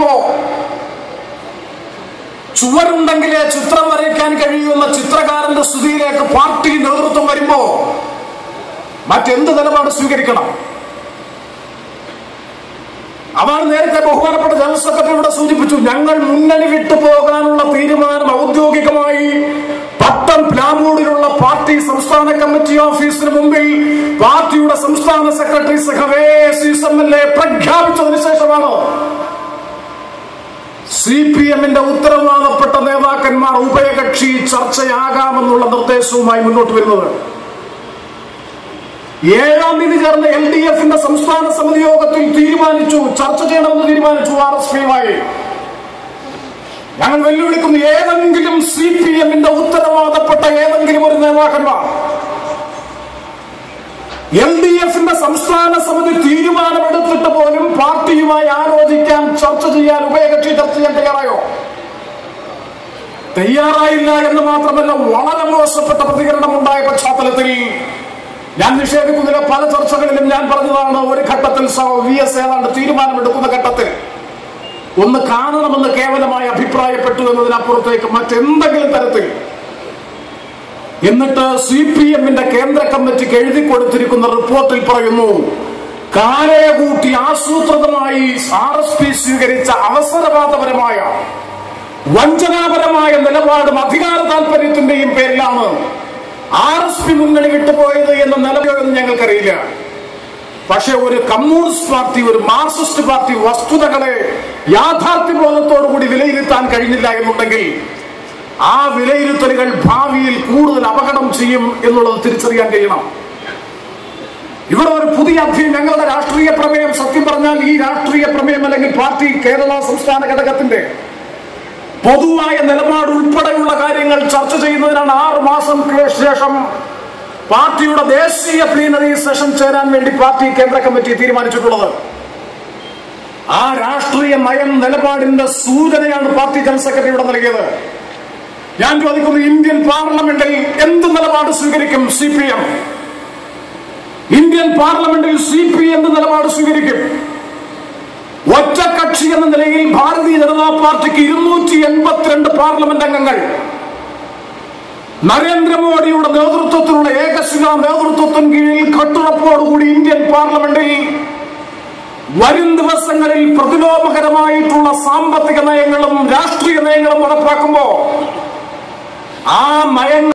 വരുമ്പോ, ചുവരുണ്ടെങ്കിലേ ചിത്രം വരയ്ക്കാൻ കഴിയുന്ന ചിത്രകാരന്റെ സ്ഥിതിയിലേക്ക് പാർട്ടി നേതൃത്വം വരുമ്പോ മറ്റെന്ത് നിലപാട് സ്വീകരിക്കണം? അതാണ് നേരത്തെ ബഹുമാനപ്പെട്ട ജനറൽ സെക്രട്ടറി ഇവിടെ സൂചിപ്പിച്ചു. ഞങ്ങൾ മുന്നണി വിട്ടുപോകാനുള്ള തീരുമാനം ഔദ്യോഗികമായി പട്ടം പ്ലാമൂടിലുള്ള പാർട്ടി സംസ്ഥാന കമ്മിറ്റി ഓഫീസിന് മുമ്പിൽ പാർട്ടിയുടെ സംസ്ഥാന സെക്രട്ടറി സഖവേ എസ്.എം.എൽ.എ പ്രഖ്യാപിച്ചതിന് ശേഷമാണ് CPM-ന്റെ ഉത്തരവാദപ്പെട്ട നേതാക്കന്മാർ ഉഭയകക്ഷി ചർച്ചയാകാമെന്നുള്ള നിർദ്ദേശവുമായി മുന്നോട്ട് വരുന്നത്. 7-ാം തീയതി ചേർന്ന LDF-ന്റെ സംസ്ഥാന സമിതി യോഗത്തിൽ തീരുമാനിച്ചു, ചർച്ച ചെയ്യണമെന്ന് തീരുമാനിച്ചു RSPയുമായി. ഞങ്ങൾ വെല്ലുവിളിക്കുന്നു, ഏതെങ്കിലും CPM-ന്റെ ഉത്തരവാദപ്പെട്ട ഏതെങ്കിലും ഒരു നേതാക്കന്മാർ LDF-ന്റെ സംസ്ഥാന സമിതി തീരുമാനമെടുത്തിട്ട് പോലും പാർട്ടിയുമായി ആലോചിക്കാൻ, ചർച്ച ചെയ്യാൻ, ഉഭയകക്ഷി ചർച്ച ചെയ്യാൻ തയ്യാറായോ? തയ്യാറായില്ല എന്ന് മാത്രമല്ല, വളരെ മോശപ്പെട്ട പ്രതികരണം ഉണ്ടായ പശ്ചാത്തലത്തിൽ ഞാൻ നിഷേധിക്കുന്നതിലെ പല ചർച്ചകളിലും ഞാൻ പറഞ്ഞതാണ്, ഒരു ഘട്ടത്തിൽ VS ഏതാണ്ട് തീരുമാനമെടുക്കുന്ന ഘട്ടത്തിൽ ഒന്ന് കാണണമെന്ന് കേവലമായി അഭിപ്രായപ്പെട്ടു എന്നതിനപ്പുറത്തേക്ക് മറ്റെന്തെങ്കിലും തരത്തിൽ. എന്നിട്ട് CPM-ന്റെ കേന്ദ്ര കമ്മിറ്റിക്ക് എഴുതി കൊടുത്തിരിക്കുന്ന റിപ്പോർട്ടിൽ പറയുന്നു, കാലയെ കൂട്ടി ആസൂത്രിതമായി RSP സ്വീകരിച്ച അവസരവാദപരമായ വഞ്ചനാപരമായ നിലപാടും അധികാര താല്പര്യത്തിന്റെയും പേരിലാണ് RSP മുന്നണി വിട്ടുപോയത് എന്ന നിലപാടൊന്നും ഞങ്ങൾക്കറിയില്ല. പക്ഷെ ഒരു കമ്മ്യൂണിസ്റ്റ് പാർട്ടി, ഒരു മാർക്സിസ്റ്റ് പാർട്ടി വസ്തുതകളെ യാഥാർത്ഥ്യബോധത്തോടുകൂടി വിലയിരുത്താൻ കഴിഞ്ഞില്ല എന്നുണ്ടെങ്കിൽ ആ വിലയിരുത്തലുകൾ ഭാവിയിൽ കൂടുതൽ അപകടം ചെയ്യും എന്നുള്ളത് തിരിച്ചറിയാൻ കഴിയണം. ഇവിടെ ഒരു പുതിയ അധ്യയം, ഞങ്ങളുടെ രാഷ്ട്രീയ പ്രമേയം, സത്യം പറഞ്ഞാൽ ഈ രാഷ്ട്രീയ പ്രമേയം അല്ലെങ്കിൽ പാർട്ടി കേരള സംസ്ഥാന ഘടകത്തിന്റെ പൊതുവായ നിലപാട് ഉൾപ്പെടെയുള്ള കാര്യങ്ങൾ ചർച്ച ചെയ്യുന്നതിനാണ് 6 മാസങ്ങൾക്ക് ശേഷം പാർട്ടിയുടെ ദേശീയ പ്ലീനറി സെഷൻ ചേരാൻ വേണ്ടി പാർട്ടി കേന്ദ്ര കമ്മിറ്റി തീരുമാനിച്ചിട്ടുള്ളത്. ആ രാഷ്ട്രീയ നയം നിലപാടിന്റെ സൂചനയാണ് പാർട്ടി ജനറൽ സെക്രട്ടറി ഇവിടെ നൽകിയത്. ഞാൻ ചോദിക്കുന്നു, ഇന്ത്യൻ പാർലമെന്റിൽ എന്ത് നിലപാട് സ്വീകരിക്കും CPM? ഇന്ത്യൻ പാർലമെന്റിൽ CPM എന്ത് നിലപാട് സ്വീകരിക്കും? ഒറ്റക്കക്ഷി എന്ന നിലയിൽ ഭാരതീയ ജനതാ പാർട്ടിക്ക് 282 പാർലമെന്റ് അംഗങ്ങൾ, നരേന്ദ്രമോദിയുടെ നേതൃത്വത്തിലുള്ള ഏകശിലാ നേതൃത്വത്തിന് കീഴിൽ കെട്ടുറപ്പോടുകൂടി ഇന്ത്യൻ പാർലമെന്റിൽ വരും ദിവസങ്ങളിൽ പ്രതിലോമകരമായിട്ടുള്ള സാമ്പത്തിക നയങ്ങളും രാഷ്ട്രീയ നയങ്ങളും നടപ്പാക്കുമ്പോൾ ആ നയങ്ങൾ